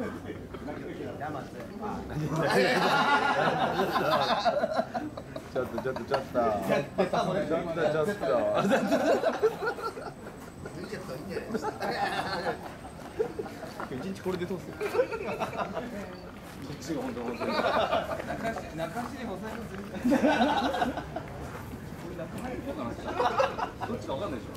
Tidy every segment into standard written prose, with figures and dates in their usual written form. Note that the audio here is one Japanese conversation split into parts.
ちょっと。一日これで通す。こっちが本当。中足でも最初ずる。これ中入ることなんですか。どっちかわかんないでしょ。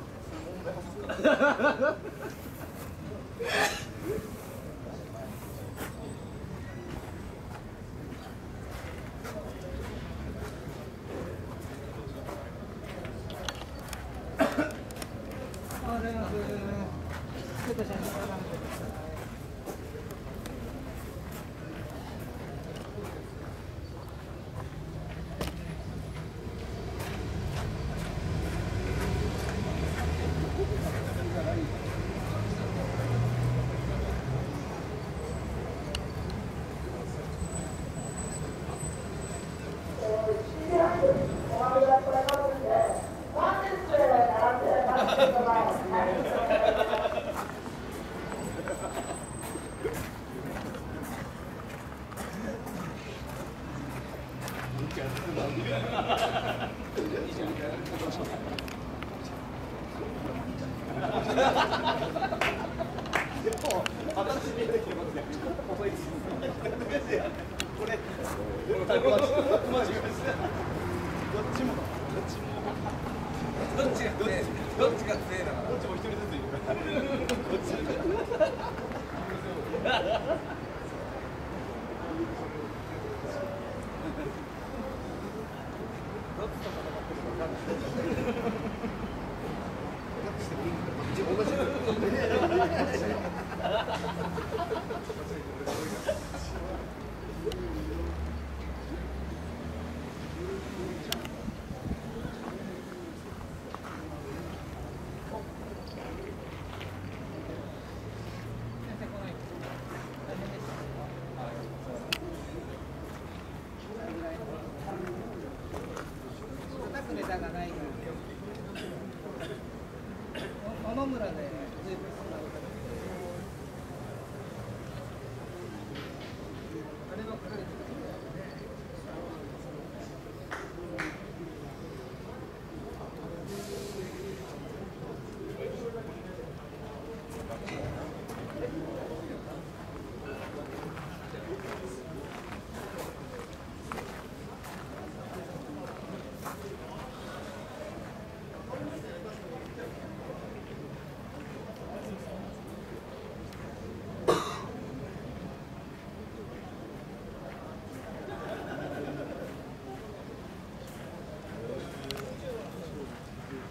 どっちが強いだから。どっちも一人ずついる。 天村で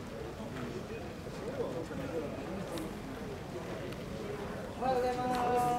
おはようございます。